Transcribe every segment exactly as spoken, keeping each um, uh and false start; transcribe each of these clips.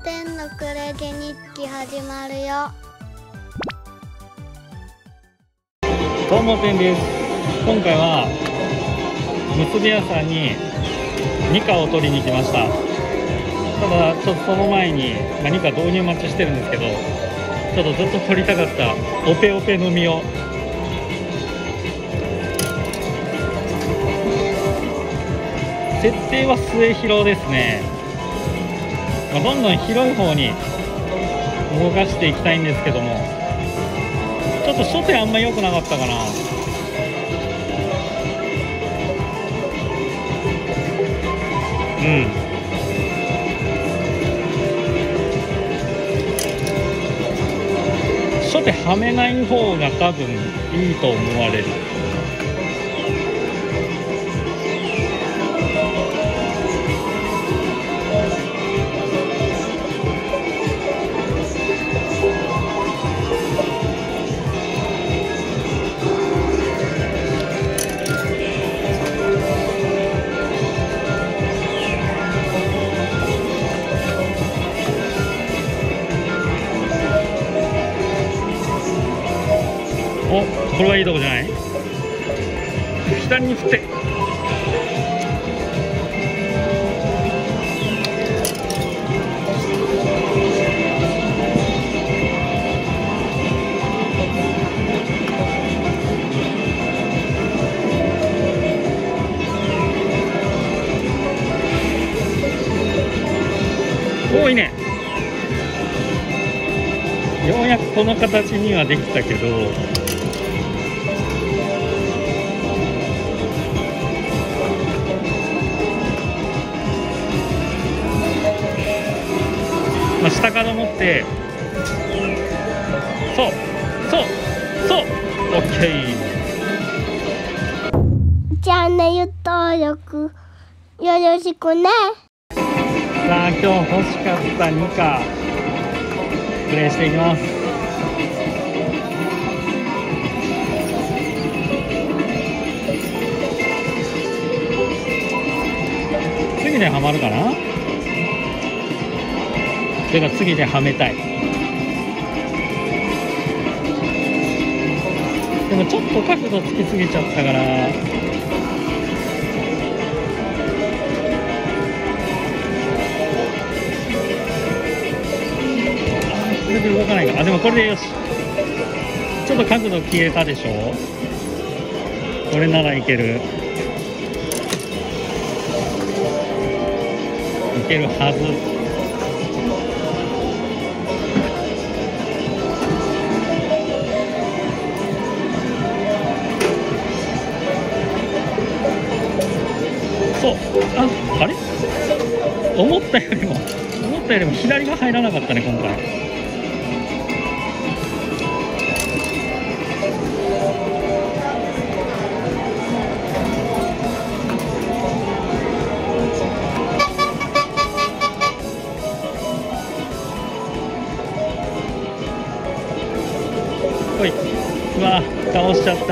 天のクレジ日記始まるよ。 どうもてんです。今回は結び屋さんにニカを取りに来ました。ただちょっとその前に、まあ、ニカ導入待ちしてるんですけど、ちょっとずっと取りたかったオペオペの実を設定は末広ですね。まあ、どんどん広い方に動かしていきたいんですけども、ちょっと初手あんま良くなかったかな。うん。初手はめない方が多分いいと思われる。お、これはいいとこじゃない？左に振って多いね。ようやくこの形にはできたけど、まあ、下から持って、そうそうそう、オッケー。チャンネル登録よろしくね。 さあ今日欲しかったニカプレイしていきます。次ではまるかな。てか次ではめたい。でもちょっと角度つきすぎちゃったから、これで動かないか。あ、でもこれでよし。ちょっと角度消えたでしょ。これならいける。いけるはず。そう、あ、あれ？思ったよりも思ったよりも左が入らなかったね今回。おい、うわ、倒しちゃった。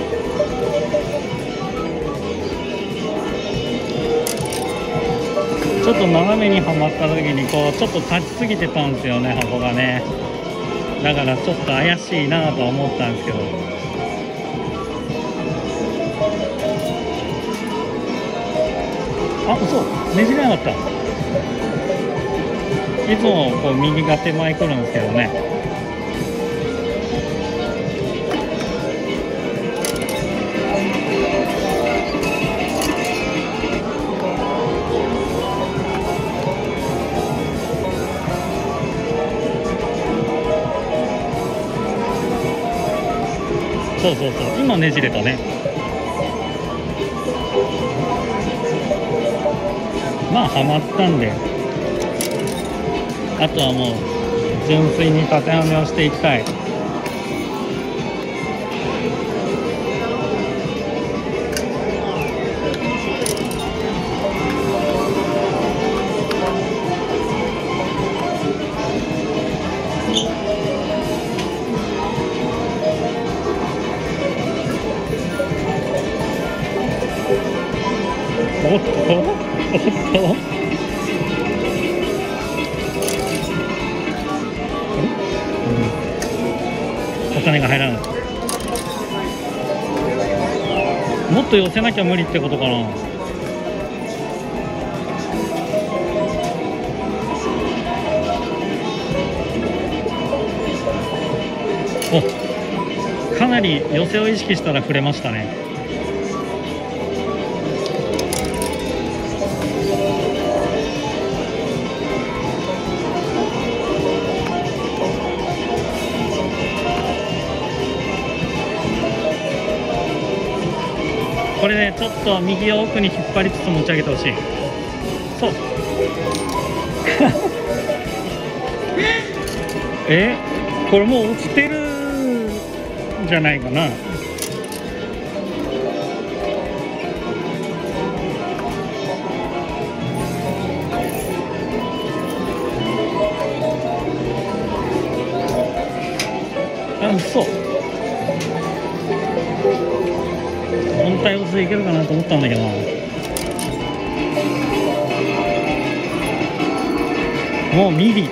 ちょっと斜めにはまった時にこうちょっと立ちすぎてたんですよね、箱がね。だからちょっと怪しいなとは思ったんですけど、あ、嘘、ねじれなかった。いつもこう右が手前来るんですけどね。そうそうそう、今ねじれたね。まあはまったんで、あとはもう純粋に縦はめをしていきたい。おっとおっと、 金が入らない。もっと寄せなきゃ無理ってことかな。お、かなり寄せを意識したら触れましたね。これね、ちょっと右を奥に引っ張りつつ持ち上げてほしい。そうえ、これもう落ちてるんじゃないかな。あ、嘘。本体押すでいけるかなと思ったんだけどな。もうミリ。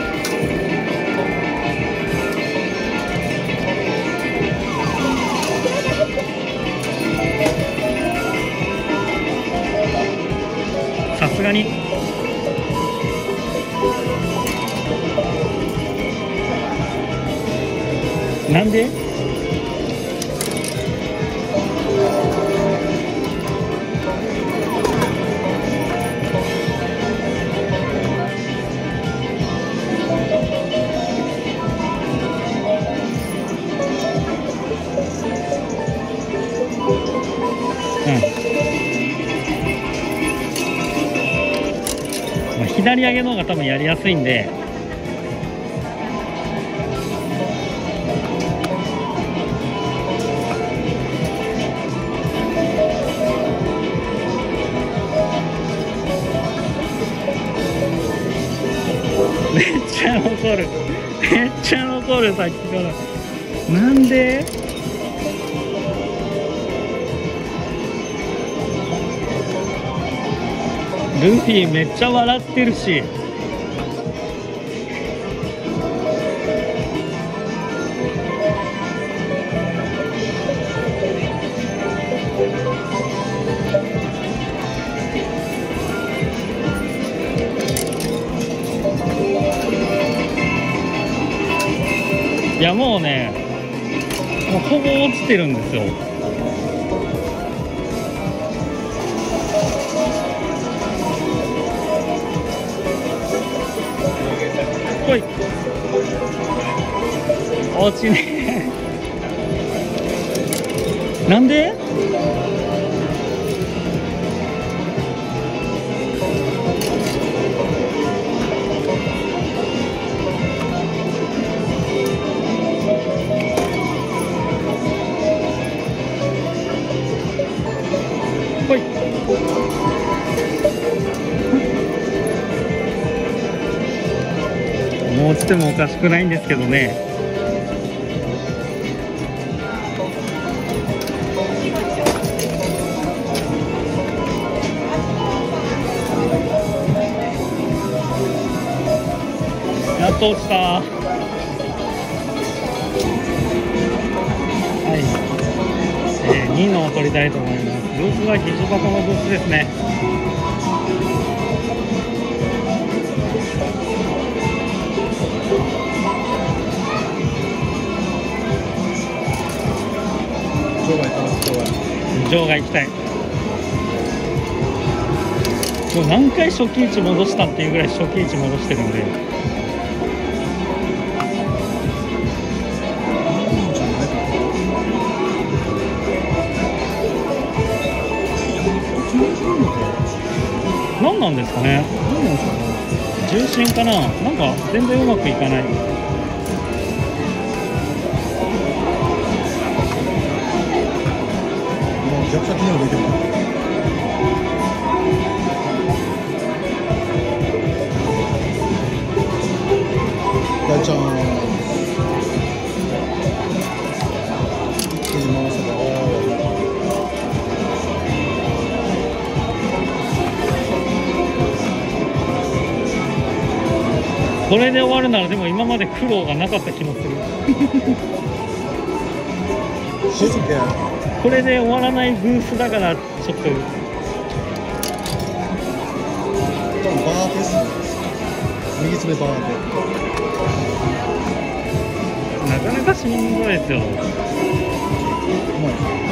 さすがになんでまあ、左上げの方が多分やりやすいんで、めっちゃ残るめっちゃ残る。さっきからなんでルフィめっちゃ笑ってるし、いやもうね、もうほぼ落ちてるんですよ。ほい、落ちねえなんでほいもう落ちてもおかしくないんですけどね。やっと落ちた。はい、えー、にのを取りたいと思います。ブースは疑似箱のブースですね。場外行きたい。もう何回初期位置戻したっていうぐらい初期位置戻してるんで。何なんですかね。重心かな。なんか全然うまくいかない。 逆先には出てる。大ちゃん。手回せば。 これで終わるならでも今まで苦労がなかった気もする。 静かや。 これで終わらないブースだからちょっと多分バーですね。右爪バーで。 なかなかしんどいですよ。 うまい。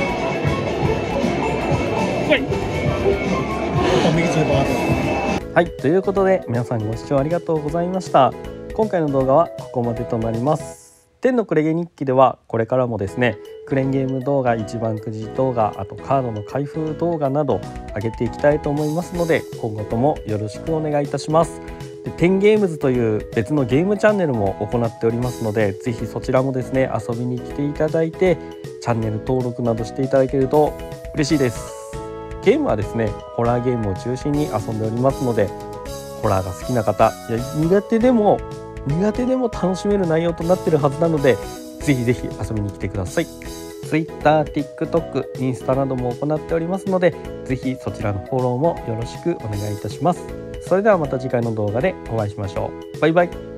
ほい。 あ、右爪バーで。 はい、ということで皆さんご視聴ありがとうございました。今回の動画はここまでとなります。天のクレゲ日記ではこれからもですね、クレーンゲーム動画、一番くじ動画、あとカードの開封動画など上げていきたいと思いますので、今後ともよろしくお願いいたします。で、テンゲームズという別のゲームチャンネルも行っておりますので、ぜひそちらもですね遊びに来ていただいて、チャンネル登録などしていただけると嬉しいです。ゲームはですねホラーゲームを中心に遊んでおりますので、ホラーが好きな方、いや苦手でも苦手でも楽しめる内容となっているはずなので、ぜひぜひ遊びに来てください。Twitter、TikTok、インスタなども行っておりますので、ぜひそちらのフォローもよろしくお願いいたします。それではまた次回の動画でお会いしましょう。バイバイ。